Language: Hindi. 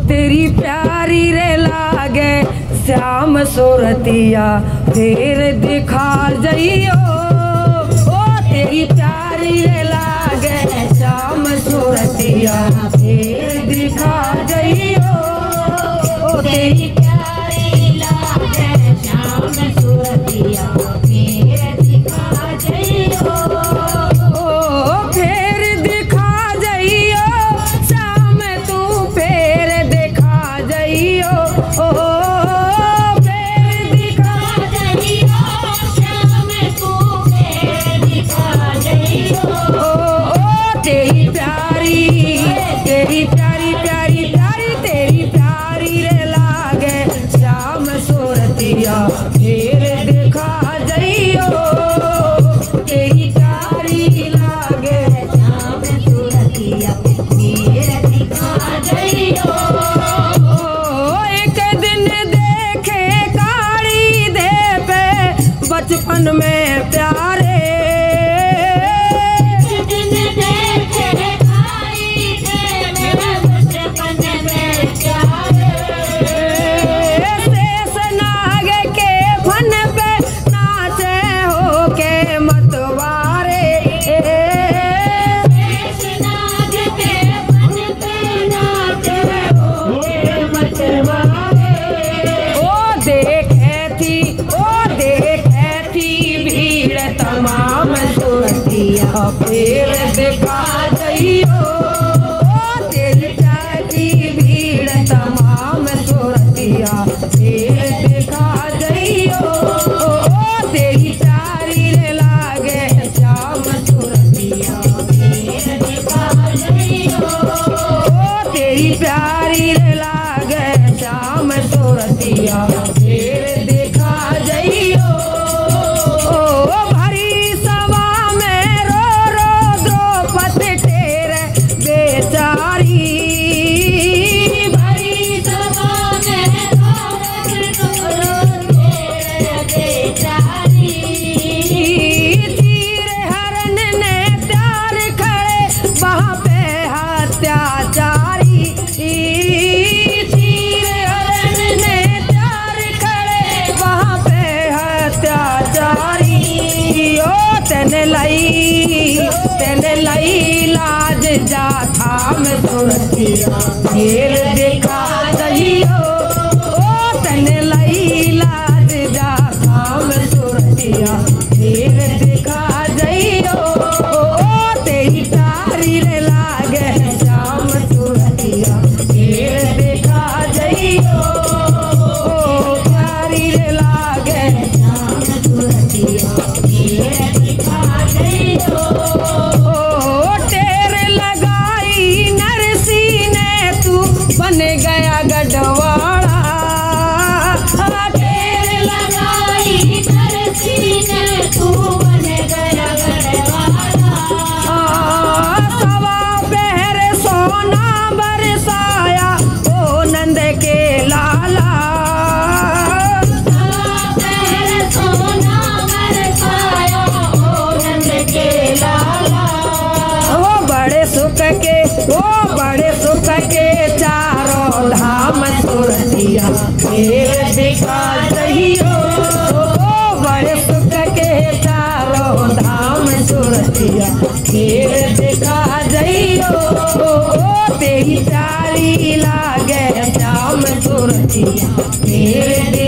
तेरी प्यारी रे लागे श्याम सूरतिया फिर दिखा जइयो। ओ तेरी प्यारी रे लागे श्याम सूरतिया फिर दिखा जइयो। ओ तेरी प्यारी लागे श्याम सूरतिया फिर दिखा जइयो। ओ फिर दिखा जइयो श्याम तू फिर दिखा जइयो। ओ फिर दिखा जइयो श्याम तू फिर दिखा जइयो। ओ तेरी प्यारी प्यारी प्यारी प्यारी तेरी प्यारी रे लागे श्याम सूरतिया फिर दिखा जइयो। तेरी प्यारी लागे श्याम सूरतिया फिर दिखा जइयो। एक दिन देखे काली दे पे बचपन में प्यारे। फिर दिखा जइयो। ओ तेरी प्यारी भीड़ तमाम सूरतिया फिर दिखा जइयो। ओ तेरी प्यारी रे लागे श्याम सूरतिया फिर दिखा जइयो। ओ तेरी प्यारी रे लागे श्याम सूरतिया फिर दिखा जइयो। तेने लई लाज जा थाम सूरतिया फिर दिखा जइयो। ओ तेने लई लाज जा थाम सूरतिया फिर दिखा जइयो। ओ तेरी प्यारी रे लागे श्याम सूरतिया फिर दिखा जइयो। ओ प्यारी रे लागे श्याम सूरतिया फिर दिखा जइयो। बन गया गढ़वाड़ा ढेर लगाई नरसी ने तू बन गया गढ़वाड़ा। सवा पहर सोना बरसाया ओ नंद के लाला। सवा पहर सोना बरसाया ओ नंद के लाला। वो बड़े सुख के चारों धाम सूरतिया फिर दिखा जइयो। ओ बड़े सुख के चारों धाम सूरतिया फिर दिखा जइयो। ओ तेरी प्यारी लागे श्याम सूरतिया फिर